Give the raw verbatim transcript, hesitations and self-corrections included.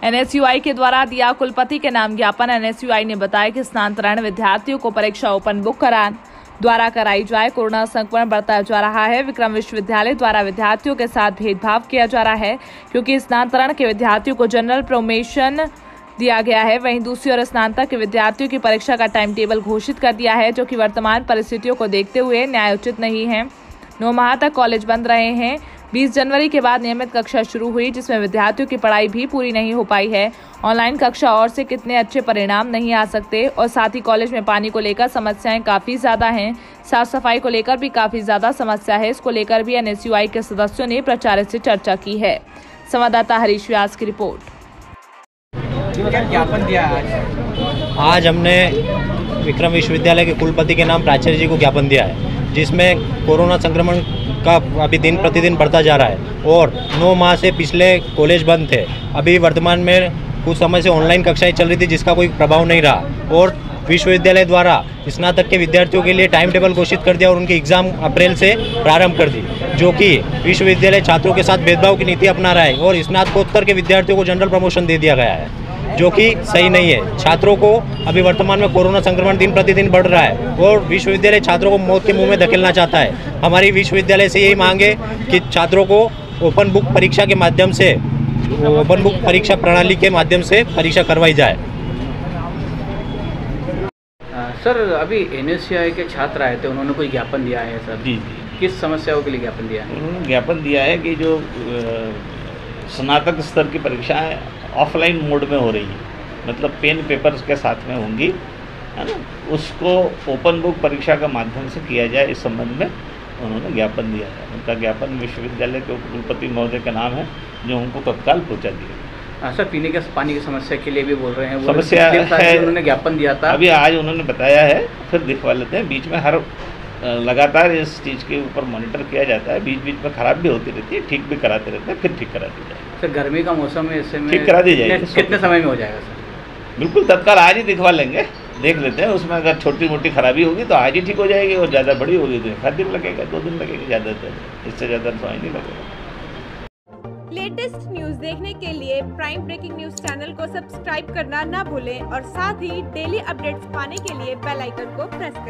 NSUI के द्वारा दिया कुलपति के नाम ज्ञापन। एनएसयूआई ने बताया कि स्थानांतरण विद्यार्थियों को परीक्षा ओपन बुक करा द्वारा कराई जाए। कोरोना संक्रमण बढ़ता जा रहा है। विक्रम विश्वविद्यालय द्वारा विद्यार्थियों के साथ भेदभाव किया जा रहा है, क्योंकि स्नातकरण के विद्यार्थियों को जनरल प्रमोशन दिया गया है। वहीं दूसरी ओर स्नातक के विद्यार्थियों की परीक्षा का टाइम टेबल घोषित कर दिया है, जो कि वर्तमान परिस्थितियों को देखते हुए न्यायोचित नहीं है। नौ माह तक कॉलेज बंद रहे हैं। बीस जनवरी के बाद नियमित कक्षा शुरू हुई, जिसमें विद्यार्थियों की पढ़ाई भी पूरी नहीं हो पाई है। ऑनलाइन कक्षा और से कितने अच्छे परिणाम नहीं आ सकते। और साथ ही कॉलेज में पानी को लेकर समस्याएं काफी ज्यादा हैं। साफ सफाई को लेकर भी काफी ज्यादा समस्या है। इसको लेकर भी एनएसयूआई के सदस्यों ने प्राचार्य से चर्चा की है। संवाददाता हरीश व्यास की रिपोर्ट। क्या ज्ञापन दिया आज? आज हमने विक्रम विश्वविद्यालय के कुलपति के नाम प्राचार्य जी को ज्ञापन दिया है, जिसमें कोरोना संक्रमण का अभी दिन प्रतिदिन बढ़ता जा रहा है और नौ माह से पिछले कॉलेज बंद थे। अभी वर्तमान में कुछ समय से ऑनलाइन कक्षाएं चल रही थी, जिसका कोई प्रभाव नहीं रहा। और विश्वविद्यालय द्वारा स्नातक के विद्यार्थियों के लिए टाइम टेबल घोषित कर दिया और उनकी एग्जाम अप्रैल से प्रारंभ कर दी, जो कि विश्वविद्यालय छात्रों के साथ भेदभाव की नीति अपना रहा है। और स्नातकोत्तर के विद्यार्थियों को जनरल प्रमोशन दे दिया गया है, जो कि सही नहीं है। छात्रों को अभी वर्तमान में कोरोना संक्रमण दिन प्रतिदिन बढ़ रहा है और विश्वविद्यालय छात्रों को मौत के मुंह में धकेलना चाहता है। हमारी विश्वविद्यालय से यही मांग है कि छात्रों को ओपन बुक परीक्षा के माध्यम से ओपन बुक परीक्षा प्रणाली के माध्यम से परीक्षा करवाई जाए। सर, अभी एनएसयूआई के छात्र आए थे, उन्होंने कोई ज्ञापन दिया है सर? जी जी। किस समस्याओं के लिए ज्ञापन दिया है? उन्होंने ज्ञापन दिया है कि जो स्नातक स्तर की परीक्षाएं ऑफलाइन मोड में हो रही है, मतलब पेन पेपर्स के साथ में होंगी, है ना, उसको ओपन बुक परीक्षा का माध्यम से किया जाए। इस संबंध में उन्होंने ज्ञापन दिया है। उनका ज्ञापन विश्वविद्यालय के उपकुलपति महोदय का नाम है, जो उनको तत्काल पहुँचा दिया। हाँ सर, पीने के पानी की समस्या के लिए भी बोल रहे हैं। वो समस्या है, उन्होंने ज्ञापन दिया था। अभी आज उन्होंने बताया है, फिर दिखवा लेते हैं। बीच में हर लगातार इस चीज़ के ऊपर मॉनिटर किया जाता है। बीच बीच में खराब भी होती रहती है, ठीक भी कराते रहते हैं, फिर ठीक करा दी जाएगी। सर, गर्मी का मौसम है, ऐसे में ठीक करा दी जाएगी। कितने समय में हो जाएगा सर? बिल्कुल तत्काल आज ही दिखवा लेंगे, देख लेते हैं। उसमें अगर छोटी मोटी खराबी होगी तो आज ही ठीक हो जाएगी, और ज़्यादा बड़ी होगी तो एक आध दिन लगेगा, दो दिन लगेगा ज़्यादातर, इससे ज़्यादा समय नहीं लगेगा। लेटेस्ट न्यूज देखने के लिए प्राइम ब्रेकिंग न्यूज चैनल को सब्सक्राइब करना ना भूलें और साथ ही डेली अपडेट्स पाने के लिए बेल आइकन को प्रेस करें।